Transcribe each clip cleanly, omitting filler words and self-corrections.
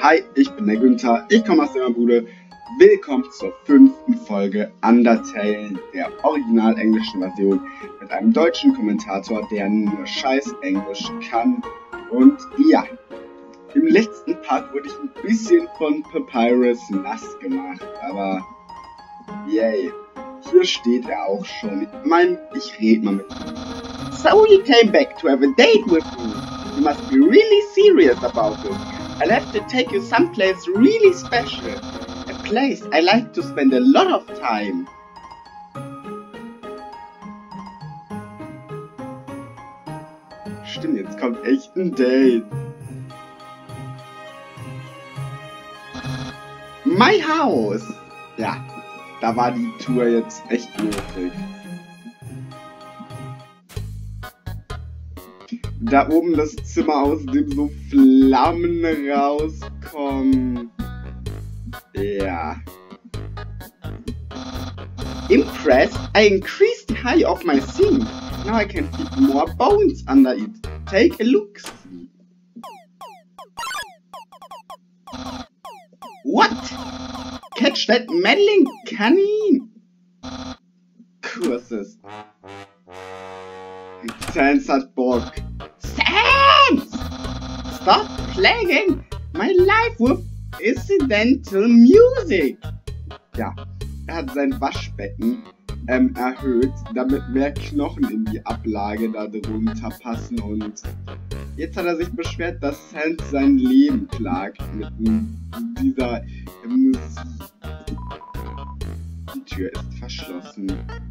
Hi, ich bin der Günther, ich komme aus der Bude. Willkommen zur 5. Folge Undertale, der original englischen Version, mit einem deutschen Kommentator, der nur scheiß Englisch kann. Und ja, im letzten Part wurde ich ein bisschen von Papyrus nass gemacht, aber yay, hier steht er auch schon. Ich meine, ich rede mal mit ihm. So you came back to have a date with me. You must be really serious about it. I'll have to take you someplace really special. A place I like to spend a lot of time. Stimmt, jetzt kommt echt ein Date. My house! Ja, da war die Tour jetzt echt nötig. Da oben das Zimmer, aus dem so Flammen rauskommen. Ja. Impressed, I increased the height of my sink. Now I can fit more bones under it. Take a look. What? Catch that meddling canine. Kurses. Sans hat Bock. Sans! Stop playing my life with incidental music. Ja, er hat sein Waschbecken erhöht, damit mehr Knochen in die Ablage da drunter passen, und jetzt hat er sich beschwert, dass Sans sein Leben klagt mit dieser Musik. Die Tür ist verschlossen.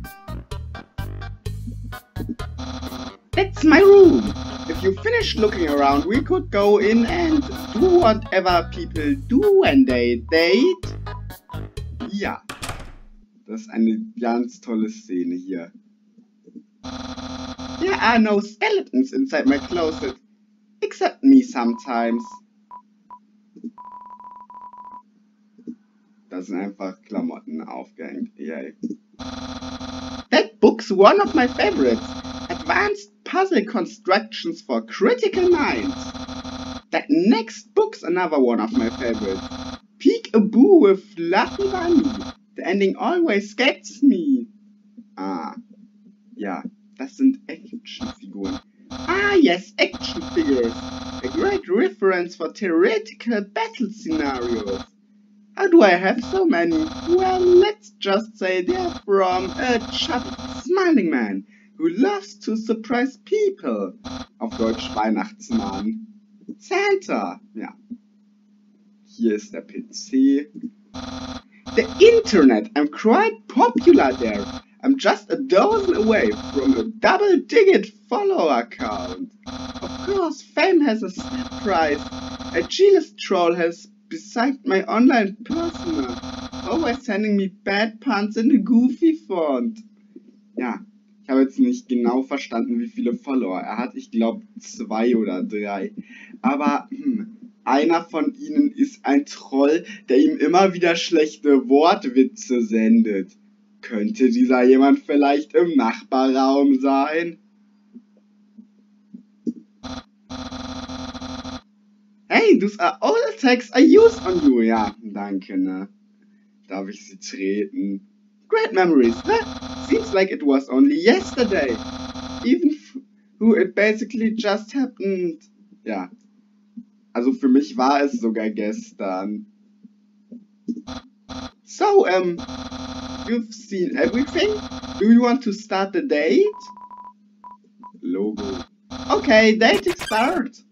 That's my room. If you finish looking around, we could go in and do whatever people do when they date. Ja, das ist eine ganz tolle Szene hier. There are no skeletons inside my closet, except me sometimes. Da sind einfach Klamotten aufgehängt. Yay. That book's one of my favorites. Advanced Puzzle Constructions for Critical Minds. That next book's another one of my favorites. Peek-a-boo with Fluffy Bunny. The ending always gets me. Ah, ja, das sind Actionfiguren. Ah yes, action figures. A great reference for theoretical battle scenarios. How do I have so many? Well, let's just say they're from a chubby, smiling man who loves to surprise people. Auf Deutsch Weihnachtsmann. Santa. Ja. Hier ist der PC. The Internet. I'm quite popular there. I'm just a dozen away from a double-digit follower count. Of course, fame has a step price. A jealous troll has besieged my online persona, always sending me bad puns in a goofy font. Ja. Ich habe jetzt nicht genau verstanden, wie viele Follower er hat. Ich glaube 2 oder 3. Aber einer von ihnen ist ein Troll, der ihm immer wieder schlechte Wortwitze sendet. Könnte dieser jemand vielleicht im Nachbarraum sein? Hey, those are all attacks I use on you. Ja, danke, ne? Darf ich sie treten? Great memories, huh? Seems like it was only yesterday. Even who it basically just happened. Ja. Also für mich war es sogar gestern. So, you've seen everything? Do you want to start the date? Logo. Okay, dating start.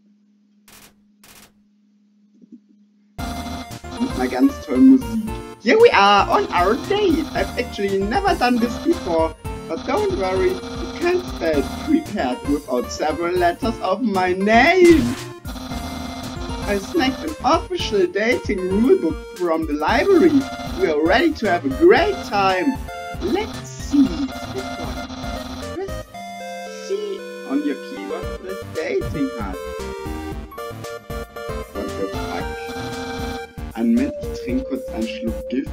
Mit einer ganz tollen Musik. Here we are on our date. I've actually never done this before, but don't worry, you can't spell prepared without several letters of my name. I snagged an official dating rulebook from the library. We are ready to have a great time. Let's see. Press C on your keyboard das Dating hat. What the fuck? Einen Moment, ich trinke kurz einen Schluck Gift.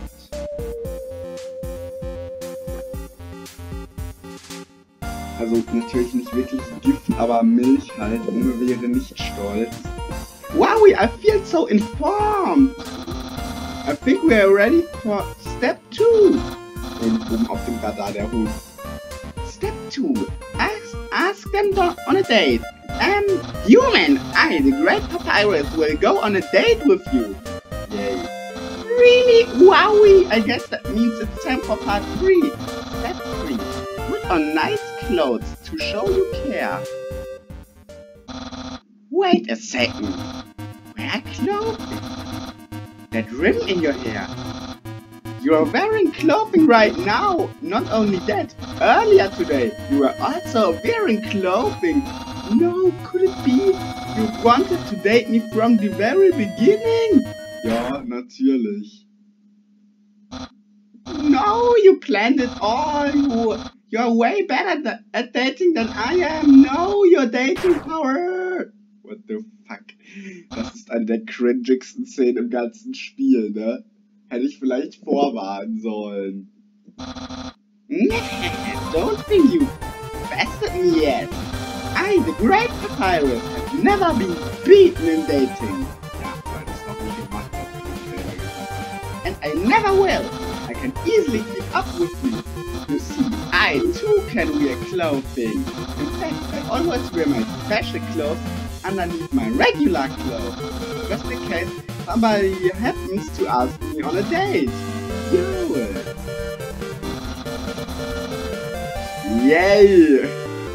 Also natürlich nicht wirklich Gift, aber Milch halt. Unge wäre nicht stolz. Wow, Wowie, I feel so informed. I think we are ready for Step 2. Und oben auf dem Radar der Hut. Step 2. Ask them on a date. Human, I, the great Papyrus, will go on a date with you. Yay. Really? Wowie! I guess that means it's time for part 3. Step 3. Put on nice clothes to show you care. Wait a second. Wear clothing. That rim in your hair. You are wearing clothing right now. Not only that, earlier today you were also wearing clothing. No, could it be you wanted to date me from the very beginning? Ja, natürlich. No, you planned it all. You're way better at dating than I am. No, your dating power. What the fuck? Das ist eine der cringigsten Szenen im ganzen Spiel, ne? Hätte ich vielleicht vorwarnen sollen. Don't think you bested me yet. I, the great Papyrus, have never been beaten in dating. Ja, weil das noch nie gemacht hat, wie ich selber gesagt habe. And I never will. I can easily keep up with you. You see, I too can wear clothing. In fact, I always wear my special clothes underneath my regular clothes, just in case somebody happens to ask me on a date. Cool. Yay!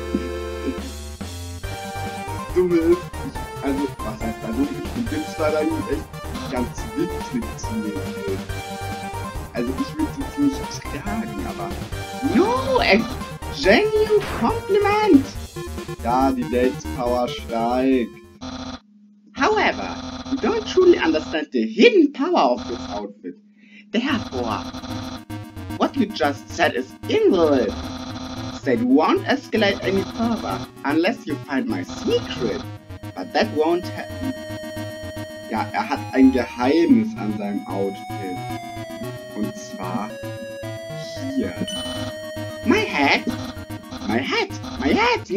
Dumme ist, also, was heißt da dumm? Ich finde es leider echt ganz witzig zu lesen. Also, ich würde es jetzt nicht tragen, aber... No, a genuine compliment! Ja, die Dates Power steigt. However, you don't truly understand the hidden power of this outfit. Therefore, what you just said is invalid. That won't escalate any further unless you find my secret. But that won't happen. Ja, hat ein Geheimnis an seinem Outfit. Und zwar hier. My hat? My hat! My hat!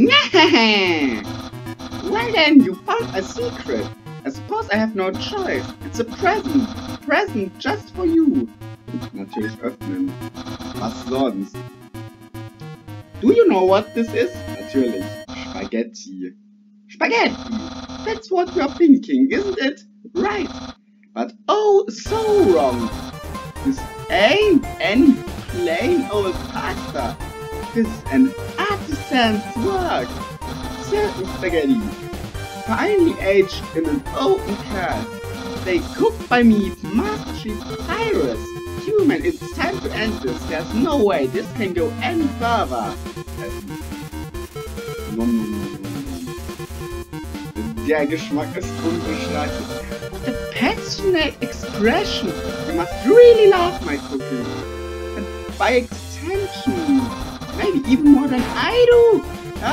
Well then, you found a secret. I suppose I have no choice. It's a present. A present just for you. Natürlich öffnen. Was sonst? Do you know what this is? Natürlich. Spaghetti. Spaghetti! That's what you're thinking, isn't it? Right. But oh, so wrong. This ain't any plain old pasta. This is an artisan's work. Certain spaghetti. Finely aged in an open cask. They cooked by me, Master Chief Papyrus. Human, it's time to end this. There's no way this can go any further. Der Geschmack ist unbeschreiblich. What a passionate expression. You must really love my cooking. And by extension, maybe even more than I do.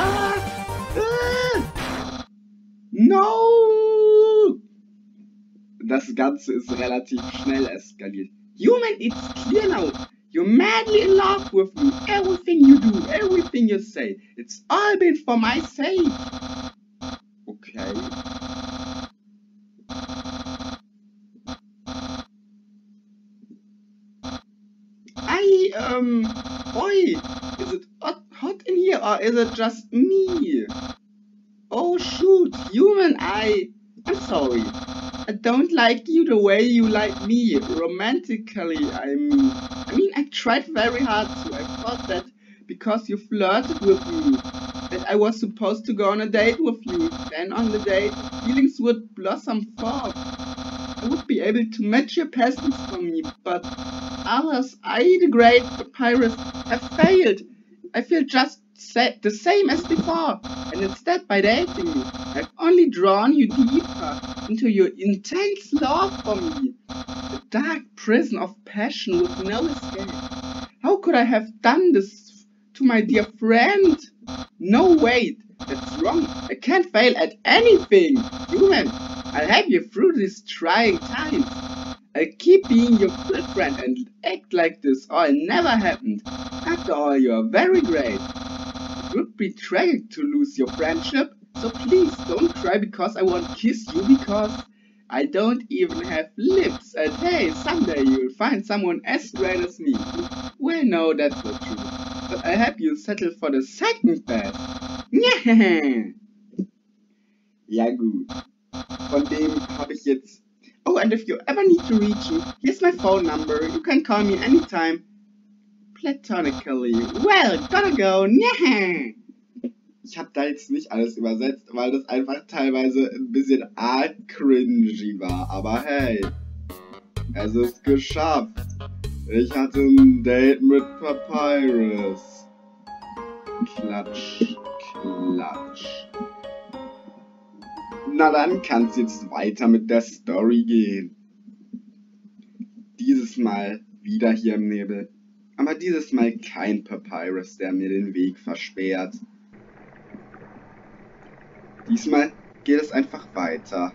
No! Das Ganze ist relativ schnell eskaliert. Human, it's clear now. You're madly in love with me. Everything you do, everything you say, it's all been for my sake. Okay. Boy, is it hot in here or is it just me? Oh shoot, Human, I'm sorry. I don't like you the way you like me, romantically, I mean I tried very hard to. I thought that because you flirted with me, that I was supposed to go on a date with you. Then on the date, feelings would blossom forth. I would be able to match your passions for me, but others, I, the great Papyrus, have failed. I feel just the same as before, and instead by dating you, I've only drawn you deeper into your intense love for me. A dark prison of passion with no escape. How could I have done this to my dear friend? No, wait, that's wrong. I can't fail at anything. Human, I'll help you through these trying times. I'll keep being your good friend and act like this or it never happened. After all, you are very great. It would be tragic to lose your friendship, so please don't cry because I won't kiss you, because I don't even have lips, and hey, someday you'll find someone as great as me. Well, no, that's not true. But I hope you'll settle for the second best. Ja gut. Von dem habe ich jetzt... Oh, and if you ever need to reach me, here's my phone number. You can call me anytime. Platonically. Well, gotta go. Ich habe da jetzt nicht alles übersetzt, weil das einfach teilweise ein bisschen arg cringy war. Aber hey, es ist geschafft. Ich hatte ein Date mit Papyrus. Klatsch, klatsch. Na dann kann's jetzt weiter mit der Story gehen. Dieses Mal wieder hier im Nebel. Aber dieses Mal kein Papyrus, der mir den Weg versperrt. Diesmal geht es einfach weiter.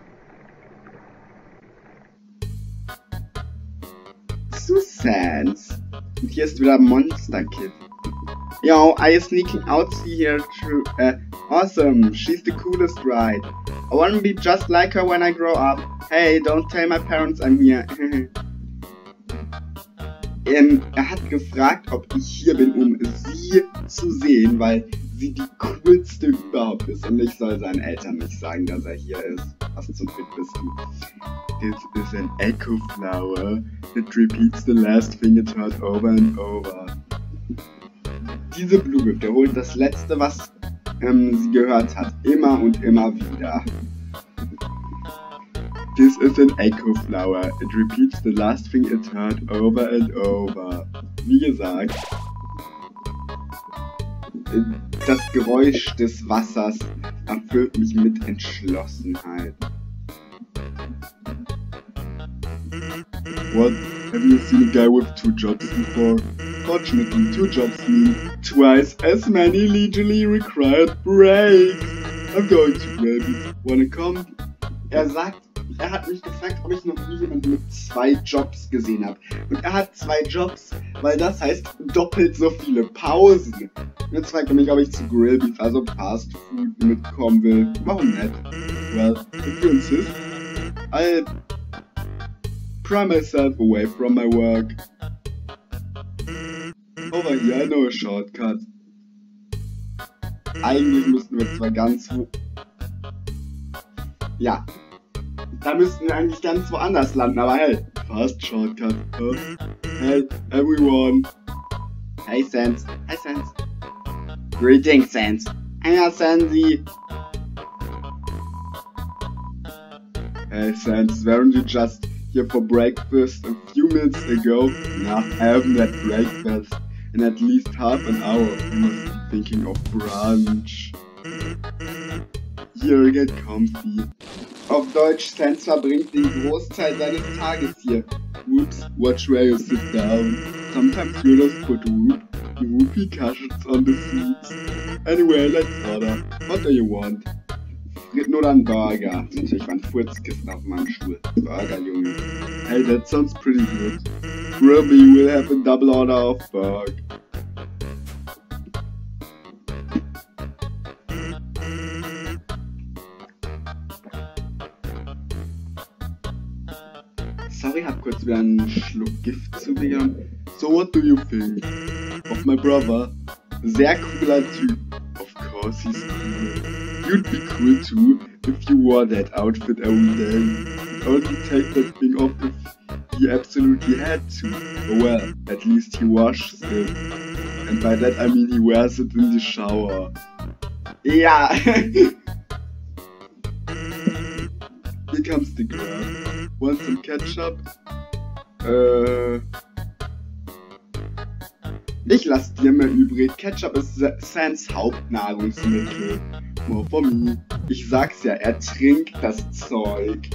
Zu Sans. Und hier ist wieder Monster Kid. Yo, I sneaking out here through... awesome, she's the coolest, right? I wanna be just like her when I grow up. Hey, don't tell my parents I'm here. Er hat gefragt, ob ich hier bin, um sie zu sehen, weil sie die coolste überhaupt ist. Und ich soll seinen Eltern nicht sagen, dass er hier ist. Was zum Fick bist du? This is an echo flower that repeats the last thing it heard over and over. Diese Blume wiederholt das letzte, was sie gehört hat, immer und immer wieder. This is an echo flower. It repeats the last thing it heard over and over. Wie gesagt, das Geräusch des Wassers erfüllt mich mit Entschlossenheit. What? Have you seen a guy with 2 jobs before? Fortunately, 2 jobs mean twice as many legally required breaks. I'm going to Grabbys. Wanna come? Er hat mich gefragt, ob ich noch nie jemanden mit 2 Jobs gesehen habe. Und er hat 2 Jobs, weil das heißt doppelt so viele Pausen. Jetzt fragt er mich, ob ich zu Grillbeef, also Fast Food, mitkommen will. Warum nicht? Well, if you insist, I'll pry myself away from my work. Over here, I know a shortcut. Eigentlich müssten wir zwar ganz Ja. Da müssten wir eigentlich ganz woanders landen, aber hey, fast shortcut. Hey, everyone. Hey, Sans. Hi, Sans. Greetings, Sans. Hiya, Sansi. Hey, Sans, weren't you just here for breakfast a few minutes ago? Nah, I haven't had breakfast in at least half an hour. You must be thinking of brunch. Here, get comfy. Auf Deutsch, Sans verbringt den Großteil seines Tages hier. Whoops, watch where you sit down. Sometimes you just put whoopee cushions on the seats. Anyway, let's order. What do you want? Fritten oder ein Burger? Natürlich waren Furzkissen auf meinem Stuhl. Burger, Junge. Hey, that sounds pretty good. Ruby will have a double order of burger. Sorry, hab kurz wieder einen Schluck Gift zu mir genommen. So what do you think of my brother? Sehr cooler Typ. Of course he's cool. You'd be cool too if you wore that outfit every day. You'd only take that thing off if he absolutely had to. Oh well, at least he washes it. And by that I mean he wears it in the shower. Ja. Here comes the girl. Want some ketchup? Ich lass dir mehr übrig. Ketchup ist Sans Hauptnahrungsmittel. More for me. Ich sag's ja, er trinkt das Zeug.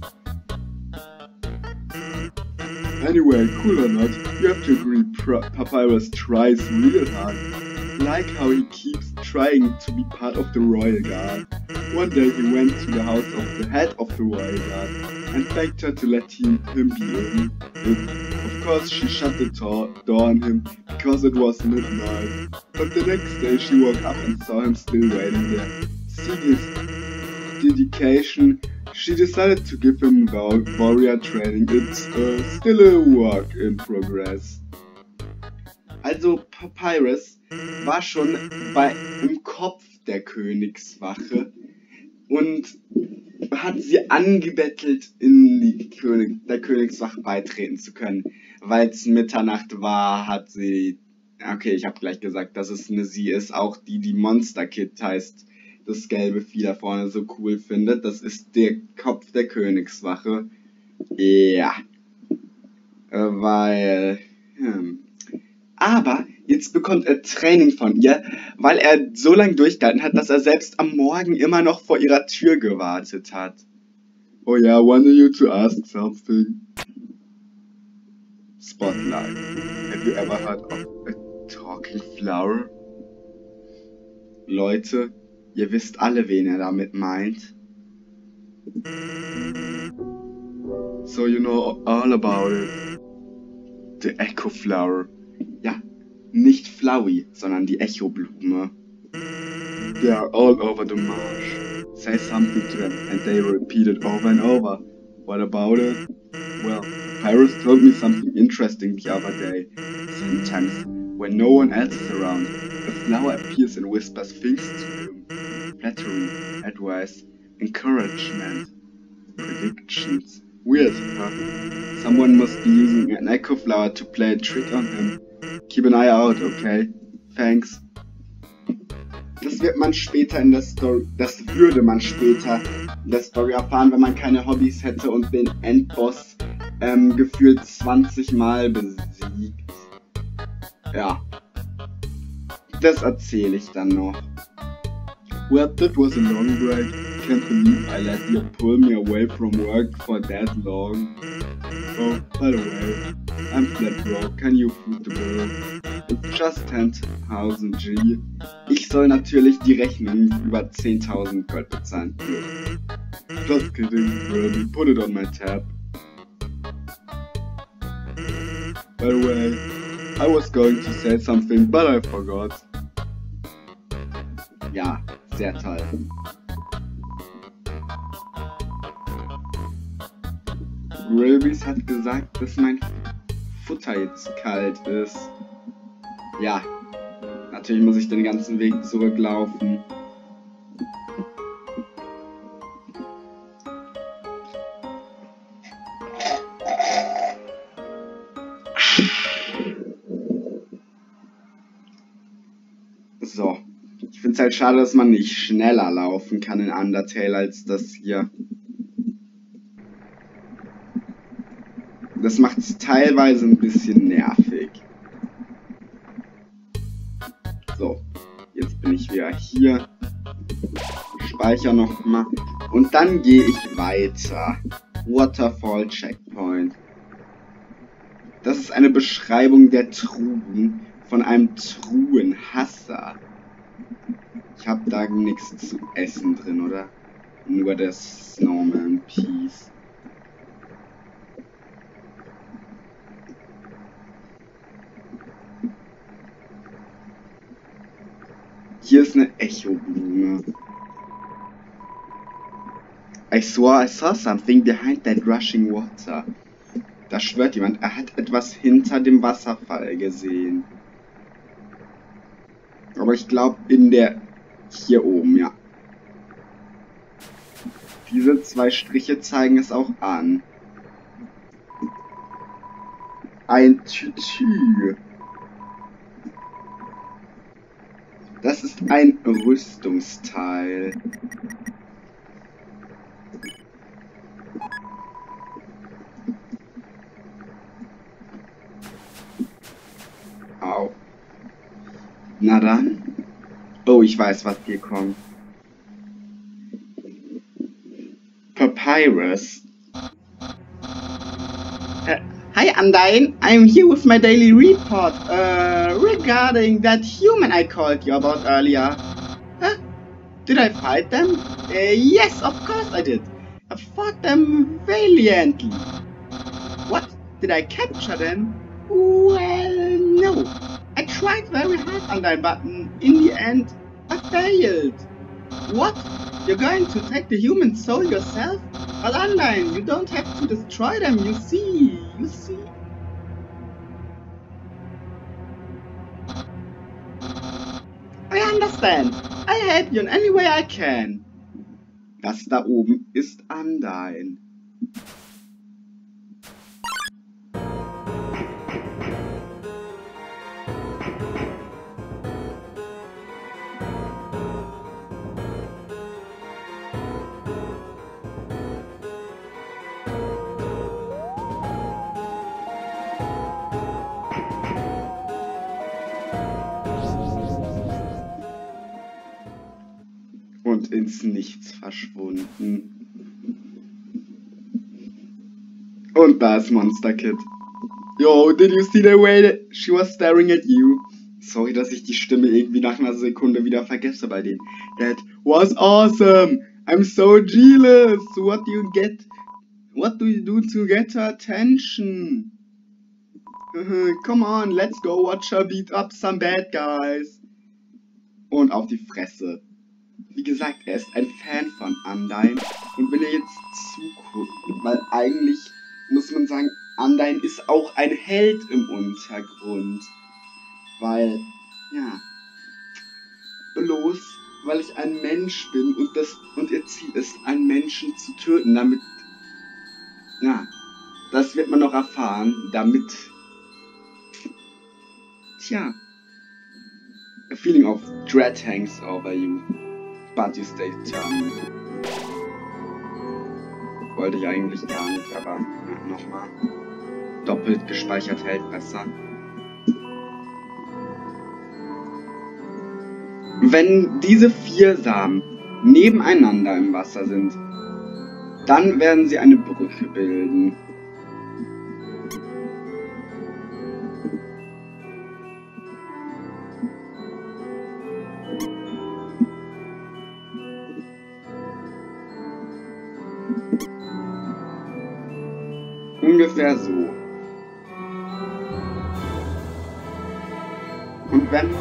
Anyway, cool or not, you have to agree Papyrus tries real hard. Like how he keeps trying to be part of the Royal Guard. One day he went to the house of the head of the Royal Guard and begged her to let him be in. Of course she shut the door on him because it was midnight. But the next day she woke up and saw him still waiting there. Seeing his dedication She decided to give him warrior training. It's still a work in progress. Also Papyrus war schon im Kopf der Königswache und hat sie angebettelt, in der Königswache beitreten zu können. Weil es Mitternacht war, hat sie... Okay, ich habe gleich gesagt, dass es eine sie ist, auch die Monster Kid heißt, das gelbe Vieh da vorne so cool findet. Das ist der Kopf der Königswache. Ja. Aber jetzt bekommt er Training von ihr, weil er so lange durchgehalten hat, dass er selbst am Morgen immer noch vor ihrer Tür gewartet hat. Oh yeah, I wanted you to ask something. Spotlight. Have you ever heard of a talking flower? Leute, ihr wisst alle, wen er damit meint. So you know all about it. The Echo Flower. Ja, nicht Flowey, sondern die Echoblume. They are all over the marsh. Say something to them and they repeat it over and over. What about it? Well, Papyrus told me something interesting the other day. Sometimes, when no one else is around, a flower appears and whispers things to him. Flattery, advice, encouragement, predictions. Weird, huh? Someone must be using an echo flower to play a trick on him. Keep an eye out, okay? Thanks. Das wird man später in der Story, das würde man später in der Story erfahren, wenn man keine Hobbys hätte und den Endboss gefühlt 20 Mal besiegt. Ja. Das erzähle ich dann noch. Well, that was a long break. Can't believe I let you pull me away from work for that long. Oh, by the way, I'm flat broke. Can you foot the bill? It's just 10.000 G. Ich soll natürlich die Rechnung über 10.000 Gold bezahlen. Just kidding, Ruby. Put it on my tab. By the way, I was going to say something, but I forgot. Ja, sehr toll. Grillbys hat gesagt, dass mein Futter jetzt kalt ist. Ja, natürlich muss ich den ganzen Weg zurücklaufen. So, ich finde es halt schade, dass man nicht schneller laufen kann in Undertale als das hier. Das macht es teilweise ein bisschen nervig. So, jetzt bin ich wieder hier. Speichere nochmal. Und dann gehe ich weiter. Waterfall Checkpoint. Das ist eine Beschreibung der Truhen von einem Truhenhasser. Ich habe da nichts zu essen drin, oder? Nur das Snowman Peace. Hier ist eine Echoblume. I swore I saw something behind that rushing water. Da schwört jemand, er hat etwas hinter dem Wasserfall gesehen. Aber ich glaube hier oben, ja. Diese zwei Striche zeigen es auch an. Ein Tütü. Das ist ein Rüstungsteil. Au. Na dann. Oh, ich weiß, was hier kommt. Papyrus. Hi Undyne, I'm here with my daily report regarding that human I called you about earlier. Huh? Did I fight them? Yes, of course I did. I fought them valiantly. What? Did I capture them? Well, no. I tried very hard, Undyne, but in the end, I failed. What? You're going to take the human soul yourself? But Undyne, you don't have to destroy them, you see. I understand. I help you in any way I can. Das da oben ist Undyne. Und ins Nichts verschwunden. Und da ist Monster Kid. Yo, did you see the way that she was staring at you? Sorry, dass ich die Stimme irgendwie nach einer Sekunde wieder vergesse bei denen. That was awesome! I'm so jealous! What do you do to get her attention? Come on, let's go watch her beat up some bad guys. Und auf die Fresse. Wie gesagt, er ist ein Fan von Undyne. Und wenn er jetzt zuguckt, weil eigentlich muss man sagen, Undyne ist auch ein Held im Untergrund. Weil, ja, bloß weil ich ein Mensch bin und ihr Ziel ist, einen Menschen zu töten, damit, ja, das wird man noch erfahren, damit, tja, a feeling of dread hangs over you, but you stay determined. Wollte ich eigentlich gar nicht, aber ja, nochmal. Doppelt gespeichert hält besser. Wenn diese 4 Samen nebeneinander im Wasser sind, dann werden sie eine Brücke bilden. Ungefähr so. Und wenn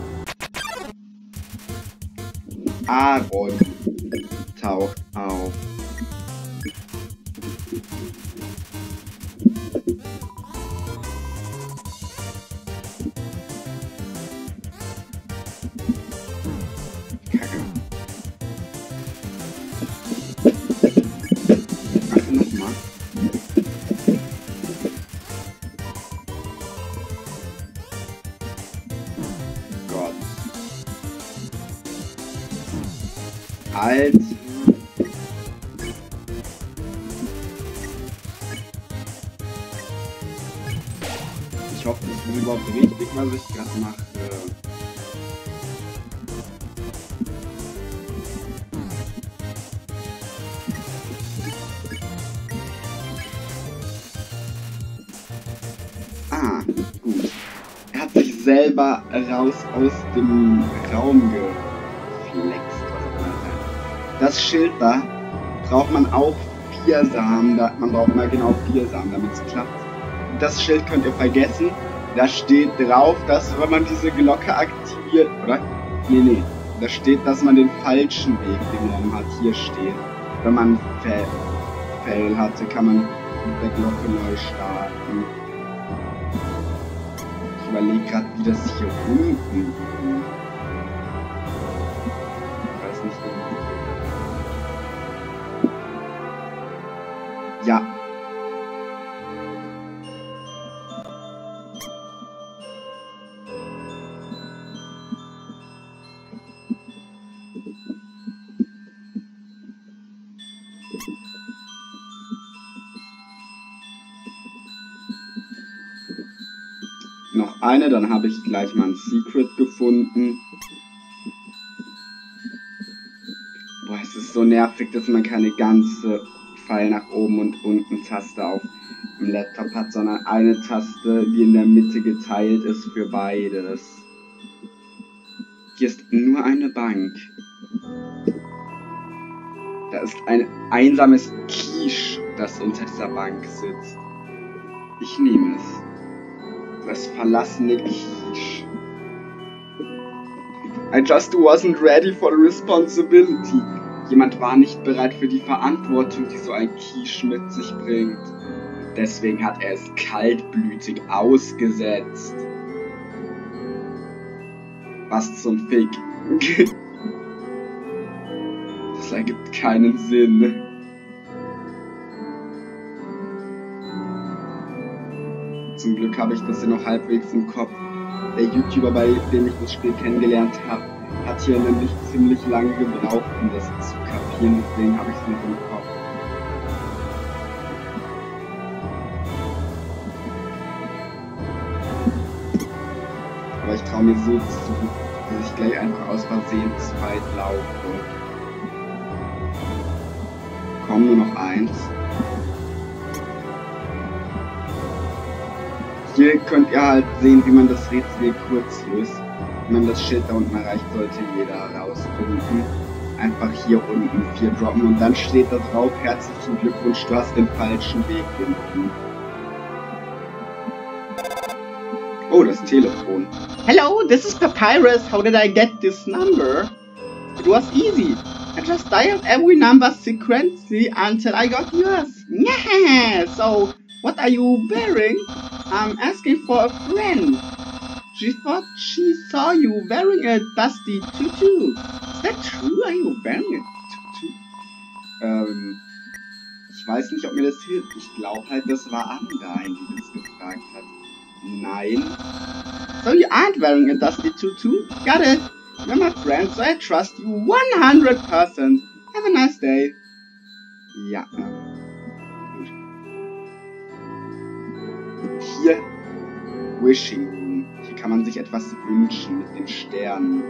Aaron taucht auf. Kacke. Ach, nochmal. Gott. Alt. Ich hoffe, das ist überhaupt richtig, was ich gerade mache. Ah, gut. Er hat sich selber raus aus dem Raum geflext. Das Schild da braucht man auch 4 Samen. Man braucht mal genau 4 Samen, damit es klappt. Das Schild könnt ihr vergessen. Da steht drauf, dass wenn man diese Glocke aktiviert, oder? Nee. Da steht, dass man den falschen Weg genommen hat. Hier steht. Wenn man Fail hatte, kann man mit der Glocke neu starten. Ich überlege gerade, wie das hier unten. Ich weiß nicht genau. Ja. Noch eine, dann habe ich gleich mal ein Secret gefunden. Boah, es ist so nervig, dass man keine ganze Pfeil nach oben und unten Taste auf dem Laptop hat, sondern eine Taste, die in der Mitte geteilt ist für beides. Hier ist nur eine Bank. Da ist ein einsames Quiche, das unter dieser Bank sitzt. Ich nehme es. Das verlassene Quiche. I just wasn't ready for the responsibility. Jemand war nicht bereit für die Verantwortung, die so ein Quiche mit sich bringt. Deswegen hat er es kaltblütig ausgesetzt. Was zum Fick? Das ergibt keinen Sinn. Zum Glück habe ich das hier noch halbwegs im Kopf. Der YouTuber, bei dem ich das Spiel kennengelernt habe, hat hier nämlich ziemlich lange gebraucht, um das zu kapieren. Deswegen habe ich es noch im Kopf. Aber ich traue mir so zu, dass ich gleich einfach aus Versehen zu weit laufe. Komm, nur noch eins. Hier könnt ihr halt sehen, wie man das Rätsel kurz löst. Wenn man das Schild da unten erreicht, sollte jeder herausfinden. Einfach hier unten 4 droppen und dann steht da drauf: Herzlichen Glückwunsch, du hast den falschen Weg genommen. Oh, das Telefon. Hello, this is Papyrus. How did I get this number? It was easy. I just dialed every number sequentially until I got yours. Yeah, so what are you wearing? I'm asking for a friend. She thought she saw you wearing a dusty tutu. Is that true? Are you wearing a tutu? Ich weiß nicht, ob mir das hilft. Ich glaube halt, das war Undyne, die das gefragt hat. Nein. So you aren't wearing a dusty tutu? Got it. You're my friend, so I trust you 100%. Have a nice day. Ja. Gut. Hier. Wishing Room. Hier kann man sich etwas wünschen mit den Sternen.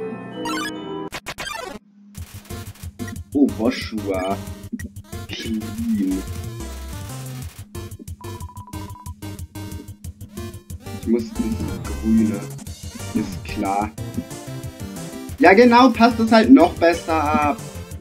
Oh, Boschua. Clean. Ich muss ins Grüne. Ist klar. Ja genau, passt es halt noch besser ab.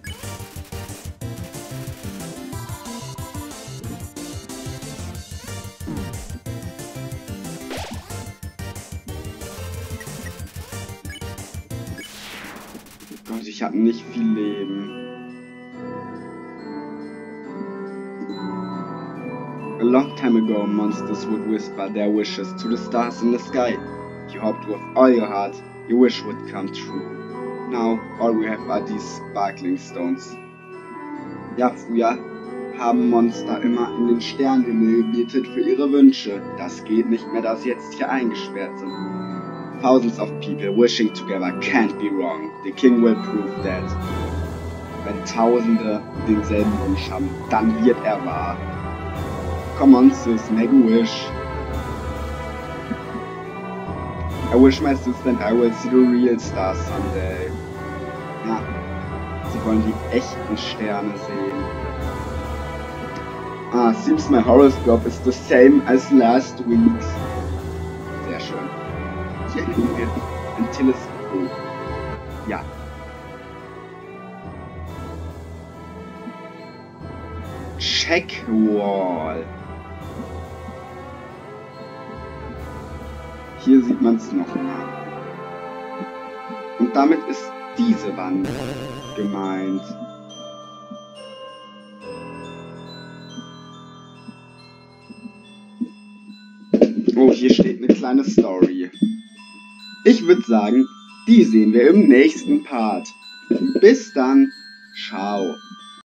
Oh Gott, ich habe nicht viel Leben. A long time ago, monsters would whisper their wishes to the stars in the sky. You hoped with all your heart your wish would come true. Now, all we have are these sparkling stones. Ja, früher haben Monster immer in den Sternenhimmel gebetet für ihre Wünsche. Das geht nicht mehr, da sie jetzt hier eingesperrt sind. Thousands of people wishing together can't be wrong. The king will prove that. Wenn Tausende denselben Wunsch haben, dann wird er wahr. Come on, sis, make a wish. I wish my sister and I will see the real stars someday. Ja, sie wollen die echten Sterne sehen. Ah, seems my horoscope is the same as last week's. Sehr schön. Hier haben wir ein Teleskop. Ja. Check Wall. Hier sieht man es nochmal. Und damit ist diese Wand gemeint. Oh, hier steht eine kleine Story. Ich würde sagen, die sehen wir im nächsten Part. Bis dann. Ciao.